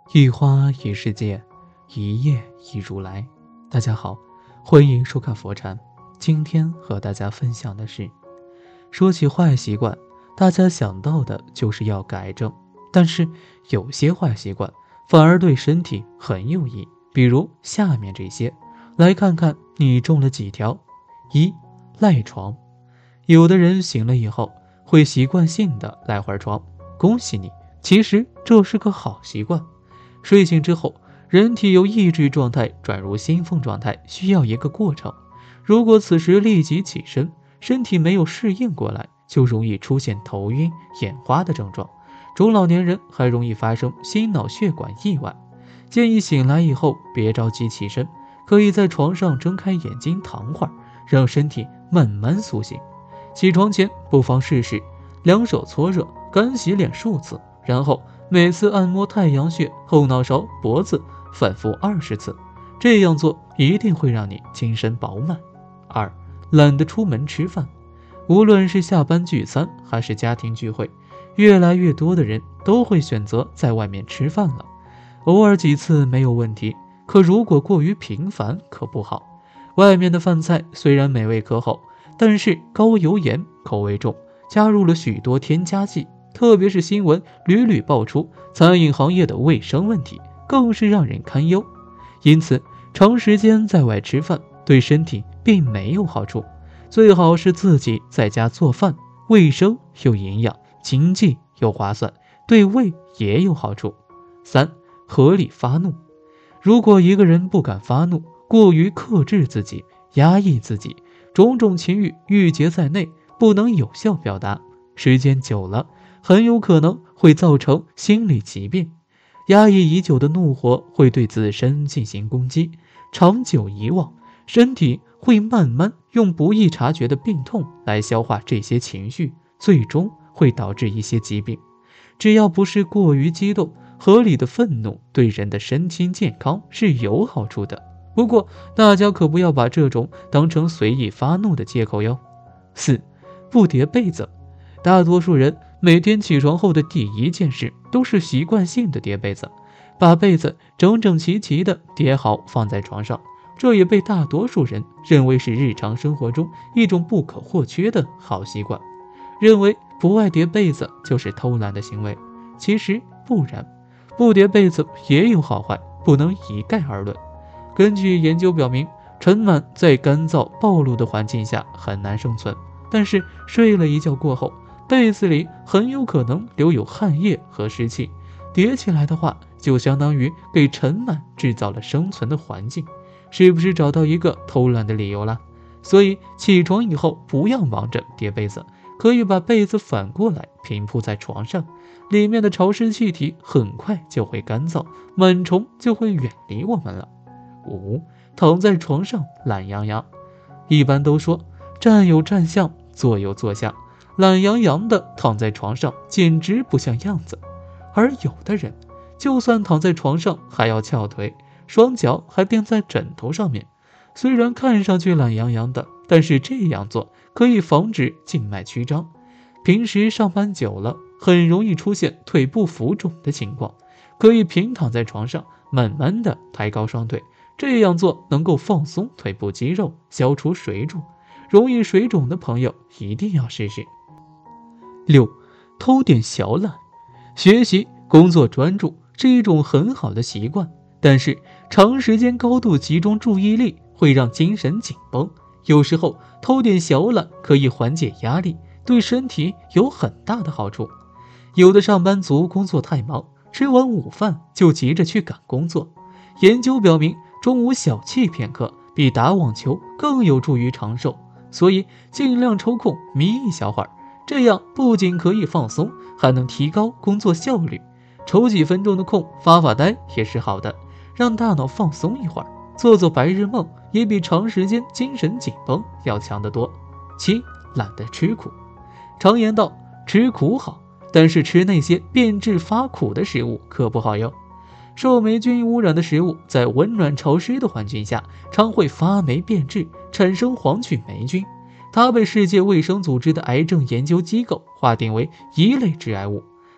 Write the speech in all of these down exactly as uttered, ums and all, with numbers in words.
一花一世界，一叶一如来。大家好，欢迎收看佛禅。今天和大家分享的是，说起坏习惯，大家想到的就是要改正，但是有些坏习惯反而对身体很有益，比如下面这些，来看看你中了几条。一、赖床。有的人醒了以后会习惯性的赖会儿床，恭喜你，其实这是个好习惯。睡醒之后，人体由抑制状态转入兴奋状态需要一个过程，如果此时立即起身，身体没有适应过来，就容易出现头晕、眼花的症状。中老年人还容易发生心脑血管意外。建议醒来以后别着急起身，可以在床上睁开眼睛躺会儿，让身体慢慢苏醒。起床前不妨试试两手搓热，干洗脸数次，然后每次按摩太阳穴、后脑勺、脖子，反复二十次。这样做一定会让你精神饱满。二、懒得出门吃饭。无论是下班聚餐还是家庭聚会，越来越多的人都会选择在外面吃饭了。偶尔几次没有问题，可如果过于频繁可不好。外面的饭菜虽然美味可口，但是高油盐，口味重，加入了许多添加剂，特别是新闻屡屡爆出餐饮行业的卫生问题，更是让人堪忧。因此长时间在外吃饭对身体并没有好处，最好是自己在家做饭，卫生又营养，经济又划算，对胃也有好处。三、合理发怒。如果一个人不敢发怒，过于克制自己，压抑自己，种种情绪郁结在内，不能有效表达，时间久了很有可能会造成心理疾病。压抑已久的怒火会对自身进行攻击，长久以往，身体会慢慢用不易察觉的病痛来消化这些情绪，最终会导致一些疾病。只要不是过于激动，合理的愤怒对人的身心健康是有好处的。不过大家可不要把这种当成随意发怒的借口哟。四、不叠被子。大多数人每天起床后的第一件事都是习惯性的叠被子，把被子整整齐齐的叠好放在床上，这也被大多数人认为是日常生活中一种不可或缺的好习惯，认为不爱叠被子就是偷懒的行为。其实不然，不叠被子也有好坏，不能一概而论。根据研究表明，尘螨在干燥暴露的环境下很难生存，但是睡了一觉过后，被子里很有可能留有汗液和湿气，叠起来的话，就相当于给尘螨制造了生存的环境。是不是找到一个偷懒的理由了？所以起床以后不要忙着叠被子，可以把被子反过来平铺在床上，里面的潮湿气体很快就会干燥，螨虫就会远离我们了。五、躺在床上懒洋洋。一般都说站有站相，坐有坐相，懒洋洋的躺在床上简直不像样子。而有的人就算躺在床上还要翘腿，双脚还垫在枕头上面，虽然看上去懒洋洋的，但是这样做可以防止静脉曲张。平时上班久了很容易出现腿部浮肿的情况，可以平躺在床上慢慢的抬高双腿，这样做能够放松腿部肌肉，消除水肿。容易水肿的朋友一定要试试。六、偷点小懒。学习工作专注是一种很好的习惯，但是长时间高度集中注意力会让精神紧绷，有时候偷点小懒可以缓解压力，对身体有很大的好处。有的上班族工作太忙，吃完午饭就急着去赶工作。研究表明，中午小憩片刻比打网球更有助于长寿，所以尽量抽空眯一小会儿，这样不仅可以放松，还能提高工作效率。抽几分钟的空发发呆也是好的，让大脑放松一会儿，做做白日梦也比长时间精神紧绷要强得多。七、懒得吃苦。常言道，吃苦好，但是吃那些变质发苦的食物可不好哟。受霉菌污染的食物在温暖潮湿的环境下常会发霉变质，产生黄曲霉菌，它被世界卫生组织的癌症研究机构划定为一类致癌物。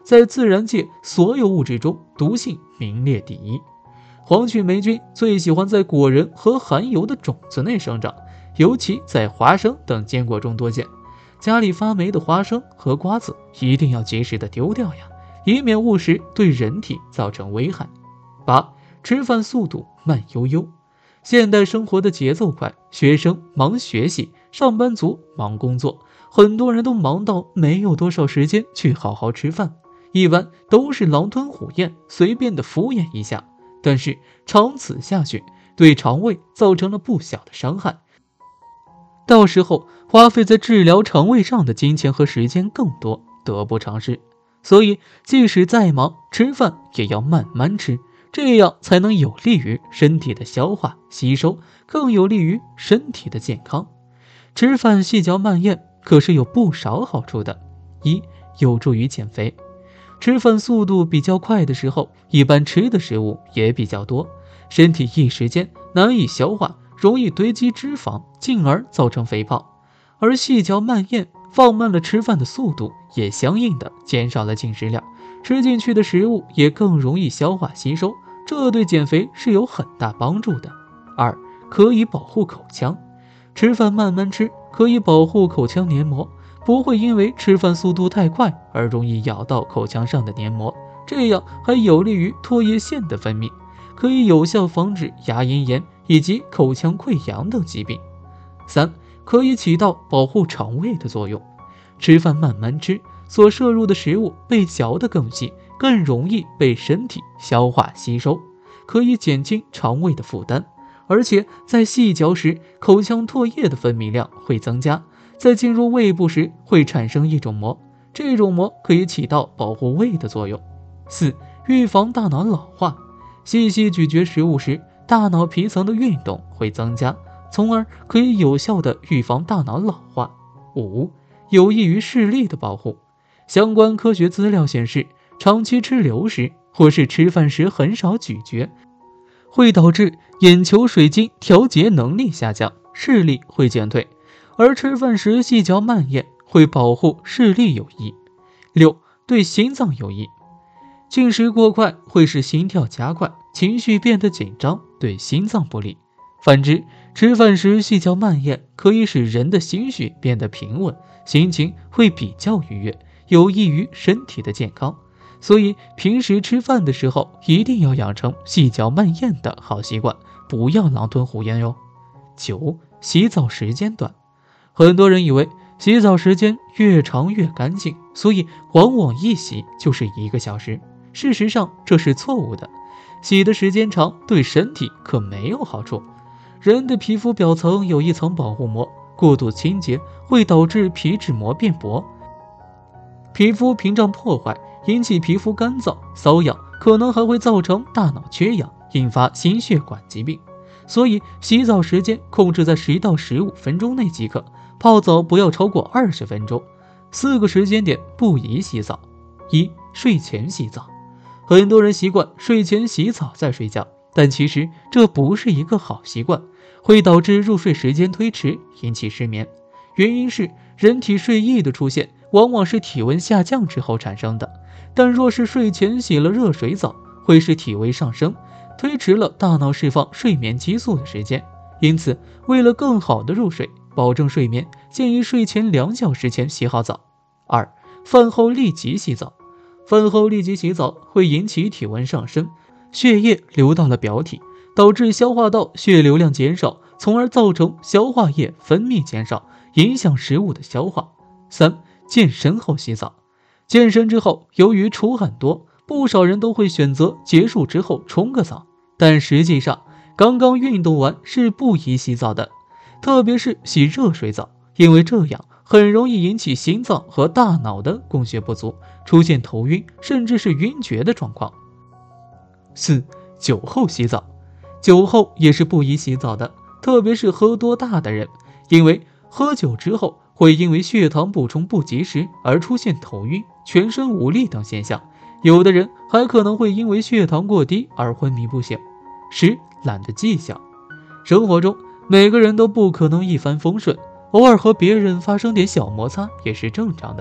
在自然界所有物质中毒性名列第一。黄曲霉菌最喜欢在果仁和含油的种子内生长，尤其在花生等坚果中多见。家里发霉的花生和瓜子一定要及时的丢掉呀，以免误食对人体造成危害。八、吃饭速度慢悠悠。现代生活的节奏快，学生忙学习，上班族忙工作，很多人都忙到没有多少时间去好好吃饭，一般都是狼吞虎咽，随便的敷衍一下。但是长此下去，对肠胃造成了不小的伤害，到时候花费在治疗肠胃上的金钱和时间更多，得不偿失。所以即使再忙，吃饭也要慢慢吃，这样才能有利于身体的消化吸收，更有利于身体的健康。吃饭细嚼慢咽可是有不少好处的。一、有助于减肥。吃饭速度比较快的时候，一般吃的食物也比较多，身体一时间难以消化，容易堆积脂肪，进而造成肥胖。而细嚼慢咽放慢了吃饭的速度，也相应的减少了进食量，吃进去的食物也更容易消化吸收，这对减肥是有很大帮助的。二、可以保护口腔。吃饭慢慢吃，可以保护口腔黏膜，不会因为吃饭速度太快而容易咬到口腔上的黏膜，这样还有利于唾液腺的分泌，可以有效防止牙龈炎以及口腔溃疡等疾病。三、可以起到保护肠胃的作用。吃饭慢慢吃，所摄入的食物被嚼得更细，更容易被身体消化吸收，可以减轻肠胃的负担。而且在细嚼时，口腔唾液的分泌量会增加，在进入胃部时会产生一种膜，这种膜可以起到保护胃的作用。四、预防大脑老化。细细咀嚼食物时，大脑皮层的运动会增加，从而可以有效地预防大脑老化。五、有益于视力的保护。相关科学资料显示，长期吃流食或是吃饭时很少咀嚼，会导致眼球水晶调节能力下降，视力会减退，而吃饭时细嚼慢咽会保护视力有益。六、对心脏有益。进食过快会使心跳加快，情绪变得紧张，对心脏不利。反之，吃饭时细嚼慢咽可以使人的心绪变得平稳，心情会比较愉悦，有益于身体的健康。所以平时吃饭的时候一定要养成细嚼慢咽的好习惯，不要狼吞虎咽哟。九、洗澡时间短。很多人以为洗澡时间越长越干净，所以往往一洗就是一个小时。事实上这是错误的，洗的时间长对身体可没有好处。人的皮肤表层有一层保护膜，过度清洁会导致皮脂膜变薄，皮肤屏障破坏，引起皮肤干燥瘙痒，可能还会造成大脑缺氧，引发心血管疾病。所以洗澡时间控制在十到十五分钟内即可，泡澡不要超过二十分钟。四个时间点不宜洗澡。一、睡前洗澡。很多人习惯睡前洗澡再睡觉，但其实这不是一个好习惯，会导致入睡时间推迟，引起失眠。原因是人体睡意的出现往往是体温下降之后产生的，但若是睡前洗了热水澡，会使体温上升，推迟了大脑释放睡眠激素的时间。因此为了更好的入睡，保证睡眠，建议睡前两小时前洗好澡。二、饭后立即洗澡。饭后立即洗澡会引起体温上升，血液流到了表体，导致消化道血流量减少，从而造成消化液分泌减少，影响食物的消化。三、健身后洗澡。健身之后，由于出汗多，不少人都会选择结束之后冲个澡，但实际上刚刚运动完是不宜洗澡的，特别是洗热水澡，因为这样很容易引起心脏和大脑的供血不足，出现头晕甚至是晕厥的状况。四、酒后洗澡。酒后也是不宜洗澡的，特别是喝多大的人，因为喝酒之后会因为血糖补充不及时而出现头晕、全身无力等现象，有的人还可能会因为血糖过低而昏迷不醒。十、懒得计较。生活中每个人都不可能一帆风顺，偶尔和别人发生点小摩擦也是正常的，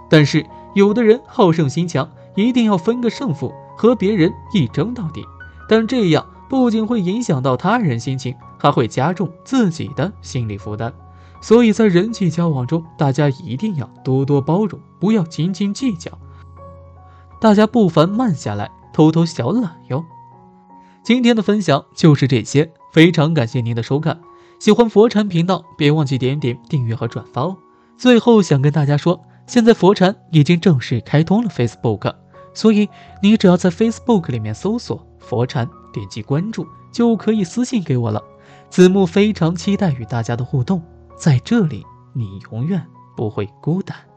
但是有的人好胜心强，一定要分个胜负，和别人一争到底，但这样不仅会影响到他人心情，还会加重自己的心理负担。所以在人际交往中，大家一定要多多包容，不要斤斤计较。大家不妨慢下来，偷偷小懒哟。今天的分享就是这些，非常感谢您的收看。喜欢佛禅频道，别忘记点点订阅和转发哦。最后想跟大家说，现在佛禅已经正式开通了 Facebook， 所以你只要在 Facebook 里面搜索佛禅，点击关注就可以私信给我了。子木非常期待与大家的互动，在这里你永远不会孤单。